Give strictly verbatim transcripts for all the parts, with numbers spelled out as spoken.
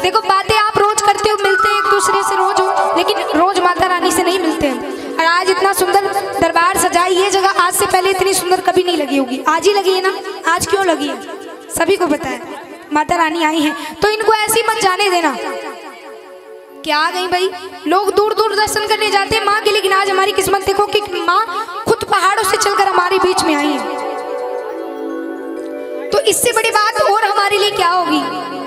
देखो बातें आप रोज करते हो, मिलते हैं एक दूसरे से रोज हो, लेकिन रोज माता रानी से नहीं मिलते हैं। और आज इतना सुंदर दरबार सजाई, ये जगह आज से पहले इतनी सुंदर कभी नहीं लगी होगी, आज ही लगी है ना। आज क्यों लगी है सभी को पता है, माता रानी आई है, तो इनको ऐसी मत जाने देना। क्या आ गई भाई, लोग दूर दूर दर्शन करने जाते हैं माँ के, लेकिन आज हमारी किस्मत देखो कि माँ खुद पहाड़ों से चलकर हमारे बीच में आई है। तो इससे बड़ी बात और हमारे लिए क्या होगी।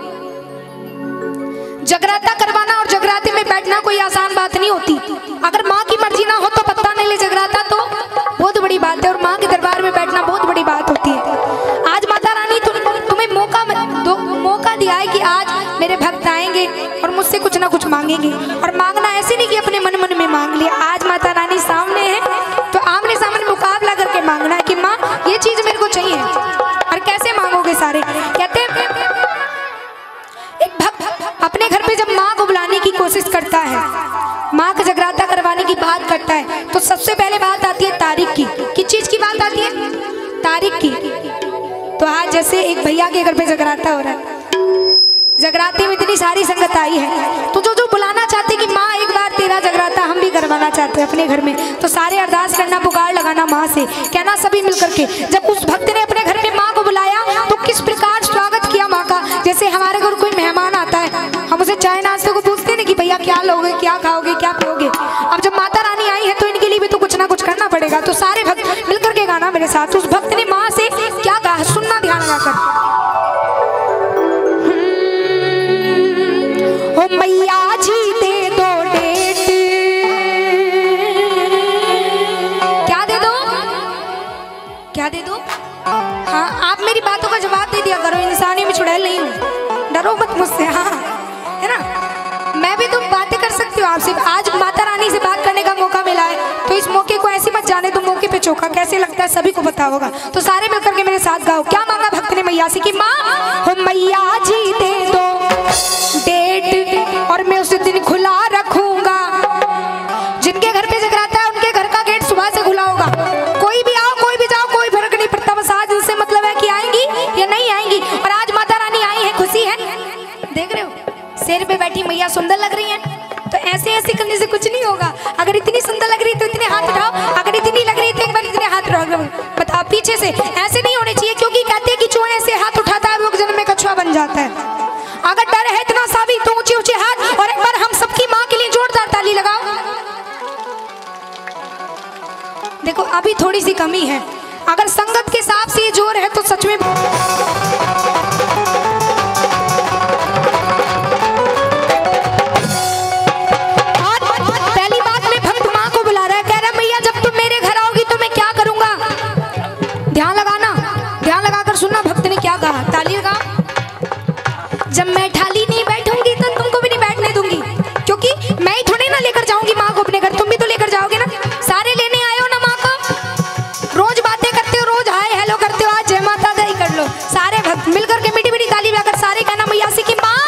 जगराता करवाना और जगराते में बैठना कोई आसान बात नहीं होती। अगर माँ की मर्जी ना हो तो पत्ता नहीं ले जगराता तो बहुत बड़ी बात है, और माँ के दरबार में बैठना बहुत बड़ी बात होती है। आज माता रानी तुम, तुम्हें मौका दो, मौका दिया है कि आज मेरे भक्त आएंगे और मुझसे कुछ ना कुछ मांगेंगे। और मांगना ऐसे नहीं कि अपने मन मन में मांग लिया, आज माता रानी सामने है तो आमने सामने मुकाबला करके मांगना है कि माँ ये चीज मेरे को चाहिए। और कैसे मांगोगे सारे, कहते हैं एक भक्त अपने घर पे जब माँ को बुलाने की कोशिश करता है, माँ का जगराता करवाने की बात करता है, तो सबसे पहले बात आती है तारीख की। किस चीज की बात आती है, तारीख की। तो आज जैसे एक भैया के घर पे जगराता हो रहा है, जगराते में इतनी सारी संगत आई है, तो जो जो बुलाना चाहते कि माँ एक बार तेरा जगराता हम भी करवाना चाहते हैं अपने घर में, तो सारे अरदास करना, पुकार लगाना माँ से, कहना सभी मिलकर के। जब उस भक्त ने अपने घर में माँ को बुलाया तो किस प्रकार स्वागत किया माँ का। जैसे हमारे घर कोई मेहमान आता है, हम उसे चाय नाश्ते को पूछते नहीं कि भैया क्या लोगे, क्या खाओगे, क्या पियोगे। अब जब माता रानी आई है तो इनके लिए भी तो कुछ ना कुछ करना पड़ेगा। तो सारे भक्त मिलकर के गाना मेरे साथ। उस भक्त ने माँ से क्या कहा, सुनना ध्यान लगाकर। ओ मैया जी दे दो डेट, क्या दे दो, क्या दे दो। हाँ आप मेरी बातों का जवाब दे दिया करो, इंसानी में छुड़ैल नहीं हूँ, डरो मत मुझसे। हाँ है ना, मैं भी तुम बातें कर सकती हो आपसे। आज माता रानी से बात करने का मौका मिला है, तो इस मौके को ऐसे मत जाने दो, मौके पे चौका कैसे लगता है सभी को पता होगा। तो सारे मिलकर के मेरे साथ गाओ। क्या मांगा भक्त ने मैया से कि माँ हो मैया जी दे दो डेट, और मैं उस दिन खुला रखूंगा। जिनके घर पे जगराता है उनके घर का गेट सुबह से खुला होगा, कोई भी आओ कोई भी जाओ कोई फर्क नहीं पड़ता। बस आज इनसे मतलब है कि आएंगी या नहीं आएंगी। और आज माता रानी आई है, खुशी है, देख रहे हो शेर पे बैठी मैया सुंदर लग रही है, तो ऐसे ऐसे करने से कुछ नहीं होगा। अगर इतनी सुंदर लग रही है तो इतने हाथ उठाओ, अगर इतनी लग रही है तो एक बार इतने हाथ उठाओ। बताओ पीछे से ऐसे नहीं होने चाहिए, क्योंकि कहते हैं कि जो ऐसे हाथ उठाता है वो जन्म में कछुआ बन जाता है। अगर डर है इतना सा भी तो ऊंचे ऊंचे हाथ, और एक बार हम सबकी माँ के लिए जोरदार ताली लगाओ। देखो अभी थोड़ी सी कमी है, अगर संगत के हिसाब से ये जोर है तो सच में पहली बात में भक्त माँ को बुला रहा है, कह रहा है मैया जब तुम मेरे घर आओगी तो मैं क्या करूंगा। ध्यान लगाना, ध्यान लगाकर सुनना भक्त ने क्या कहा, ताली लगाओ। जब मैं ठाली नहीं बैठूंगी तो तुमको भी नहीं बैठने दूंगी, क्योंकि मैं ही थोड़ी ना लेकर जाऊंगी माँ को अपने घर, तुम भी तो लेकर जाओगे ना। सारे लेने आए हो ना माँ को, रोज बातें करते हो, रोज हाय हेलो करते हो, आज जय माता दी कर लो। सारे भक्त मिलकर के मीठी मीठी ताली बजाकर सारे कहना मैया से कि माँ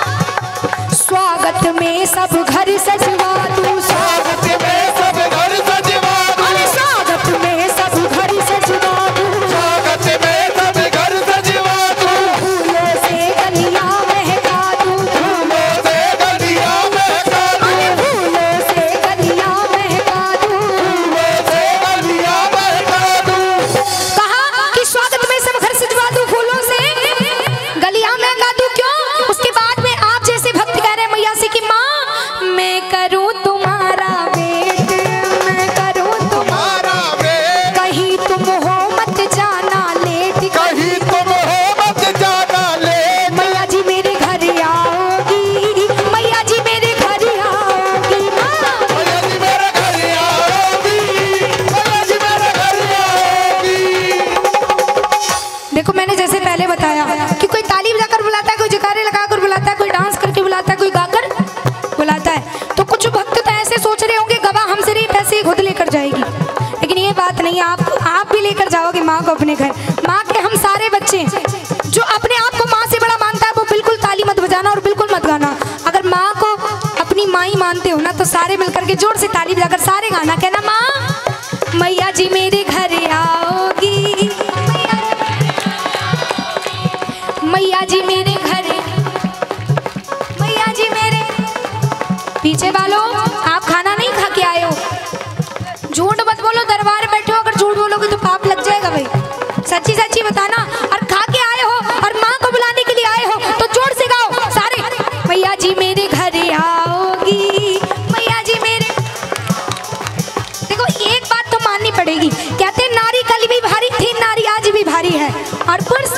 स्वागत में सब घर सजवा दूं, स्वागत में सब घर सजवा दूं, स्वागत में सब घर सजवा दूं, स्वागत में सब घर सजवा दूं, फूलों से गलियां महका दूं, फूलों से गलियां महका दूं, फूलों से गलियां महका दूं, फूलों से गलियां महका दूं। कहा कि स्वागत में सब घर सजवा दूं, फूलों से गलियां महका दूं। क्यों? उसके बाद में आप जैसे भक्त कह रहे हैं मैया से कि माँ मैं करूं तुम्हारा वेट, मैं करूं तुम्हारा वेट, कहीं तुम हो मत जाना लेट, कहीं तुम हो मत जाना लेट। मैया जी मेरे घर आओगी, मैया जी मेरे घर आओगी, मैया जी मेरे घर आओगी, मैया जी मेरे घर आओगी। देखो मैंने जैसे पहले बताया कि कोई ताली बजाकर बुलाता है, कोई जयकारे लगाकर बुलाता है, कोई डांस करके बुलाता है, कोई गाकर बुलाता है। तो कुछ भक्त तो ऐसे सोच रहे होंगे गवा हमसे नहीं पैसे खुद लेकर जाएगी, लेकिन ये बात नहीं है। आप आप भी लेकर जाओगे माँ को अपने घर। माँ के हम सारे बच्चे जो अपने आप को माँ से बड़ा मानता है वो बिल्कुल ताली मत बजाना और बिल्कुल मत गाना। अगर माँ को अपनी माँ ही मानते हो ना तो सारे मिलकर के जोर से ताली बजाकर सारे गाना, कहना माँ मैया जी मेरे घर आओगी, मैया जी मेरे घर पीछे वालों आप खाना नहीं खा के आए हो, झूठ मत बोलो। दरबार में बैठे हो, अगर झूठ बोलोगे तो पाप लग जाएगा भाई। सच्ची सच्ची बताना। और खा के आए हो और माँ को बुलाने के लिए आए हो तो जोर से गाओ सारे, मैया जी मेरे घर आओगी, मैया जी मेरे। देखो एक बात तो माननी पड़ेगी, कहते नारी कल भी भारी थी, नारी आज भी भारी है। और पुरुष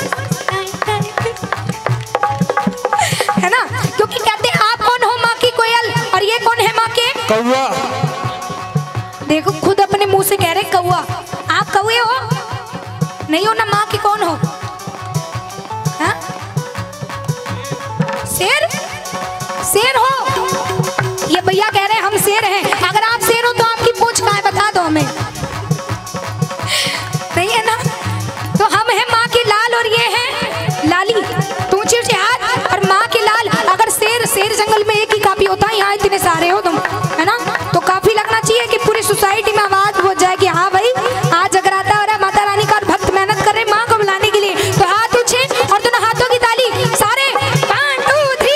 है ना, क्योंकि कहते आप कौन हो माँ की कोयल और ये कौन है माँ के कौवा। देखो खुद अपने मुंह से कह रहे कौवा, आप कौवे हो नहीं हो ना, माँ के कौन हो? हा? शेर, शेर हो। ये भैया कह रहे हैं हम शेर हैं। अगर आप शेर हो तो आपकी पूंछ कहाँ है बता दो हमें। नहीं है ना, तो हम हैं माँ के लाल और ये है लाली। तू ऊंचे हाथ और माँ के लाल। अगर शेर शेर जंगल में एक ही काफी होता है, यहाँ इतने सारे हो तुम, है ना, तो काफी लगना चाहिए कि पूरी सोसाइटी में आवाज हो जाए कि हाँ भाई आज जगराता हो रहा है, माता रानी का और भक्त मेहनत कर रहे माँ को बुलाने के लिए। तो हाथ ऊंचे और दोनों हाथों की ताली सारे, वन टू थ्री।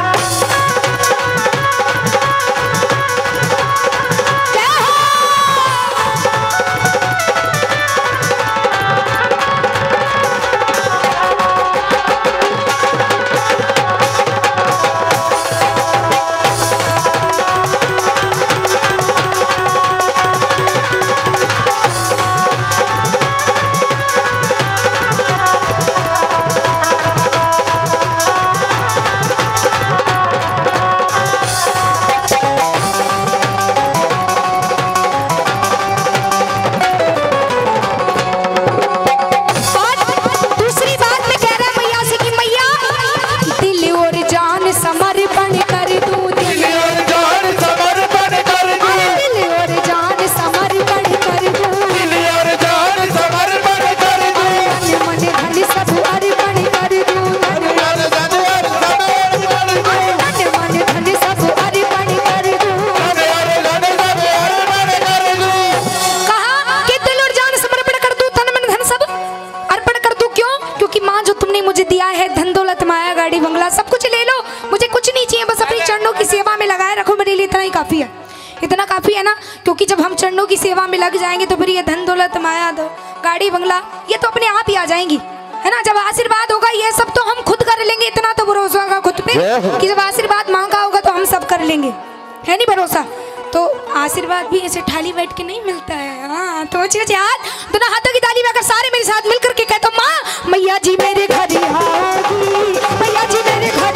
काफी है, इतना काफी है ना, क्योंकि जब हम चरणों की सेवा में लग जाएंगे तो फिर ये धन दौलत माया दो गाड़ी बंगला ये तो अपने आप ही आ जाएंगी, है ना। जब आशीर्वाद होगा ये सब तो हम खुद कर लेंगे, इतना तो भरोसा होगा खुद पे कि जब आशीर्वाद मांगा होगा तो हम सब कर लेंगे, है नहीं भरोसा। तो आशीर्वाद भी ऐसे ठाली बैठ के नहीं मिलता है। हाँ तो अच्छे हाथ दोनों हाथों की ताली में अगर सारे मेरे साथ मिलकर के कहते माँ मैया जी मेरे घर आओगी, मैया जी मेरे घर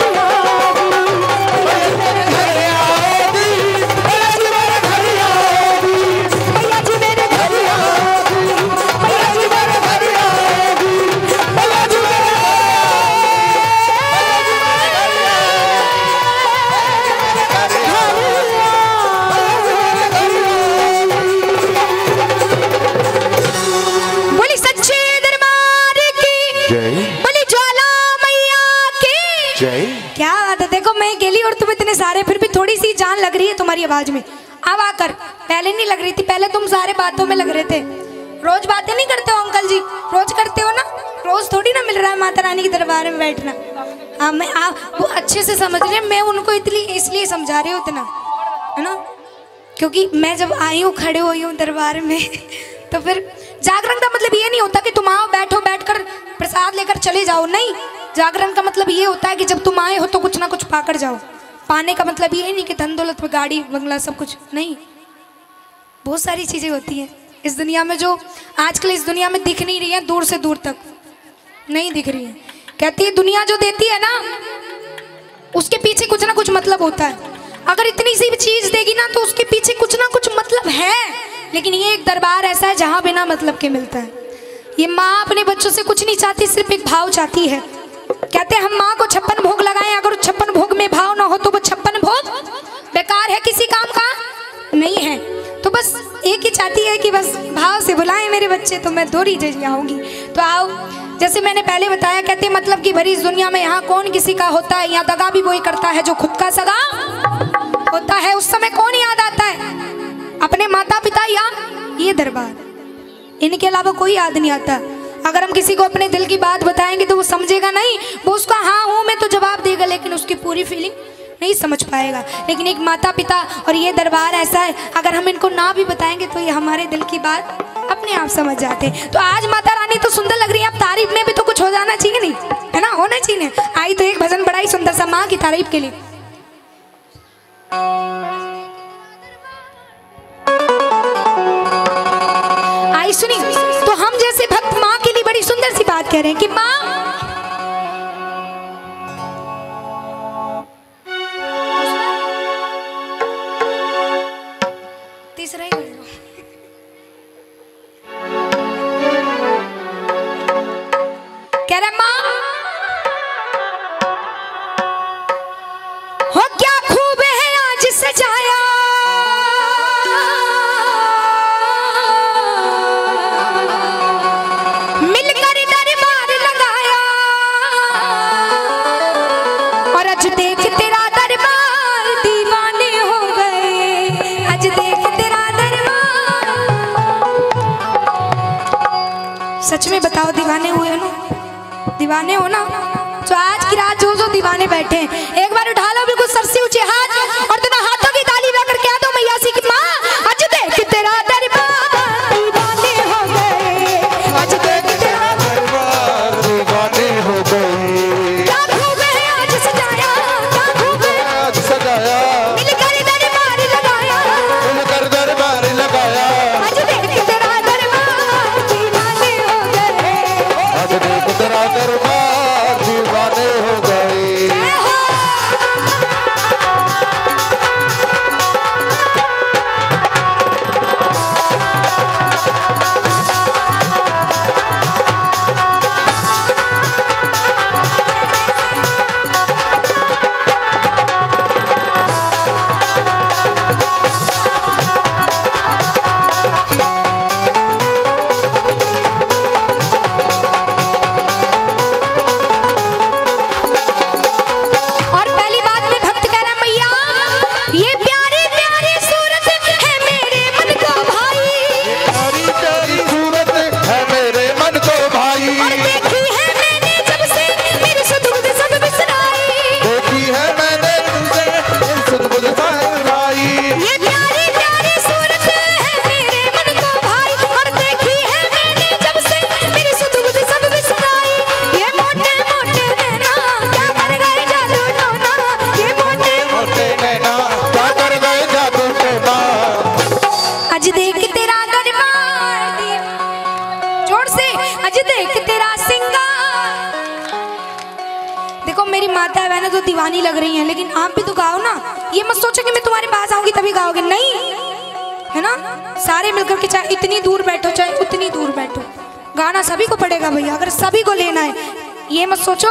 क्या बात है। देखो मैं गेली और तुम इतने सारे, फिर भी थोड़ी सी जान लग रही है तुम्हारी आवाज में अब आकर, पहले नहीं लग रही थी, पहले तुम सारे बातों में लग रहे थे। रोज बातें नहीं करते हो अंकल जी, रोज करते हो ना, रोज थोड़ी ना मिल रहा है माता रानी के दरबार में बैठना। हाँ मैं आप वो अच्छे से समझ रहे, मैं उनको इतनी इसलिए समझा रही हूँ इतना, है ना, क्योंकि मैं जब आई हूँ खड़े हुई हूँ दरबार में तो फिर जागरण का मतलब ये नहीं होता कि तुम आओ बैठो बैठकर प्रसाद लेकर चले जाओ, नहीं। जागरण का मतलब ये होता है कि जब तुम आए हो तो कुछ ना कुछ पाकर जाओ। पाने का मतलब ये नहीं कि धन दौलत में गाड़ी बंगला सब कुछ नहीं, बहुत सारी चीज़ें होती हैं इस दुनिया में जो आजकल इस दुनिया में दिख नहीं रही है, दूर से दूर तक नहीं दिख रही है। कहती है दुनिया जो देती है ना उसके पीछे कुछ ना कुछ मतलब होता है। अगर इतनी सी भी चीज़ देगी ना तो उसके पीछे कुछ ना कुछ मतलब है। लेकिन ये एक दरबार ऐसा है जहाँ बिना मतलब के मिलता है। ये माँ अपने बच्चों से कुछ नहीं चाहती, सिर्फ एक भाव चाहती है। कहते हैं हम माँ को छप्पन भोग लगाएं, अगर छप्पन भोग में भाव ना हो तो वो छप्पन भोग बेकार है, किसी काम का नहीं है। तो बस एक ही चाहती है कि बस भाव से बुलाएं मेरे बच्चे तो मैं दोरी जैसी आऊँगी। तो आओ, जैसे मैंने पहले बताया, कहते मतलब कि भरी इस दुनिया में यहाँ कौन किसी का होता है, यहाँ दगा भी वही करता है जो खुद का सगा होता है। उस समय कौन याद आता है, अपने माता पिता या ये दरबार, इनके अलावा कोई याद नहीं आता। अगर हम किसी को अपने दिल की बात बताएंगे तो वो समझेगा नहीं, वो उसका हाँ हूँ मैं तो जवाब देगा, लेकिन उसकी पूरी फीलिंग नहीं समझ पाएगा। लेकिन एक माता पिता और ये दरबार ऐसा है, अगर हम इनको ना भी बताएंगे तो ये हमारे दिल की बात अपने आप समझ जाते हैं। तो आज माता रानी तो सुंदर लग रही है, अब तारीफ में भी तो कुछ हो जाना चाहिए, नहीं है ना, होना चाहिए। आई तो एक भजन बड़ा ही सुंदर सा माँ की तारीफ के लिए। आई सुनी तो हम जैसे भक्त माँ के लिए बड़ी सुंदर सी बात कह रहे हैं कि माँ तीसरा ही कह रहे माँ हो क्या खूब है आज सजाया, मिलकर दरबार लगाया, और आज देख तेरा दरबार दीवाने हो गए, आज देख तेरा दरबार। सच में बताओ दीवाने हुए हो ना, दीवाने हो ना। तो आज की रात जो जो दीवाने बैठे हैं एक बार उठा लो बिल्कुल सर से ऊंचे हाथ और दोनों हाथों की ताली बजाकर कह दो मैया सी की माँ आज देख तेरा दरबार दीवाने हो गए, आज देख तेरा दरबार दीवाने हो गए। क्या खूब है आज सजाया, क्या खूब है आज सजाया, मिलकर दरबार लगाया, मिलकर दरबार लगाया, आज देख तेरा दरबार दीवाने हो गए, आज देख तेरा दरबार दीवाने हो गए। तो दीवानी लग रही हैं, लेकिन आप भी तो गाओ ना। ये मत सोचो कि मैं तुम्हारे पास आऊंगी तभी गाओगे, नहीं है ना। सारे मिलकर के चाहे इतनी दूर बैठो चाहे उतनी दूर बैठो, गाना सभी को पड़ेगा भैया, अगर सभी को लेना है। ये मत सोचो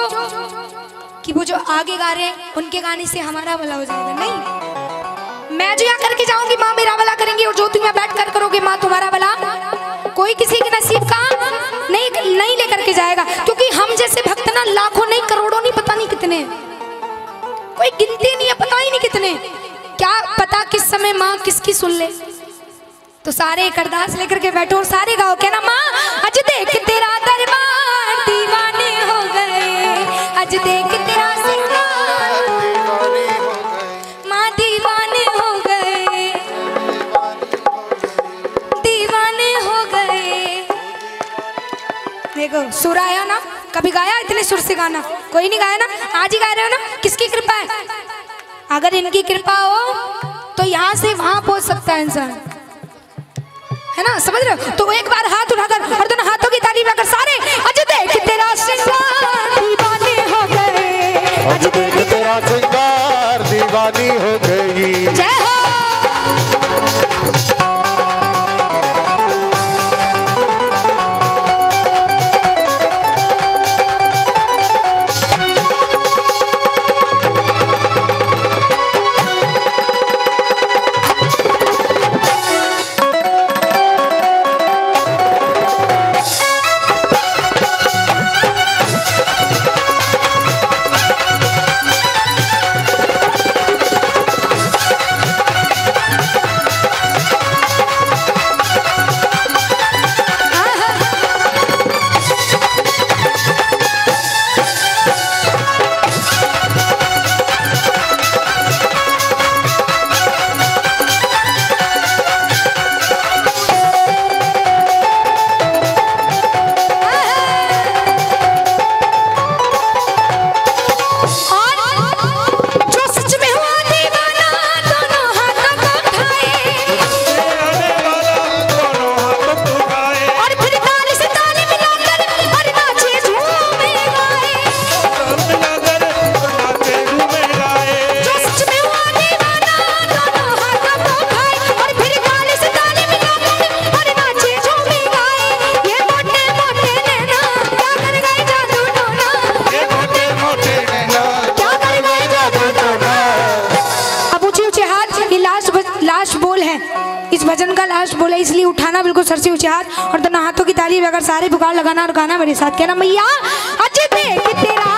कि वो जो आगे गा रहे हैं उनके गाने से हमारा भला हो जाएगा, नहीं। मैं जो यहाँ करके जाऊंगी माँ मेरा भला करेंगी, और जो तुम यहाँ बैठ कर करोगे माँ तुम्हारा भला। कोई किसी के नसीब का नहीं नहीं लेकर के जाएगा, क्योंकि हम जैसे भक्त ना लाखों नहीं करोड़ों नहीं पता नहीं कितने, कोई गिनती नहीं है, पता ही नहीं कितने। क्या पता किस समय माँ किसकी सुन ले। तो सारे एक अरदास लेकर के बैठो और सारे गाओ, कहना माँ आज देख तेरा दरबार दीवाने हो गए, आज देख तेरा सिंगार माँ दीवाने हो गए, दीवाने हो गए। देखो सुर आया ना, कभी गाया इतने सुर से गाना? कोई नहीं गाया ना, आज ही गा रहे हो ना। किसकी कृपा है? अगर इनकी कृपा हो तो यहाँ से वहां पहुंच सकता है इंसान, है ना, समझ रहे हो। तो एक बार हाथ उठाकर और दोनों हाथों की ताली बजाकर सारे आज देख तेरा श्रृंगार दीवानी हो गए, आज देख तेरा श्रृंगार दीवानी हो गई। जय हो। है। इस भजन का लास्ट बोला, इसलिए उठाना बिल्कुल सर से ऊंचे हाथ और दोनों हाथों की ताली बगैर सारे पुकार लगाना और गाना मेरे साथ। कहना मैया अज देख तेरा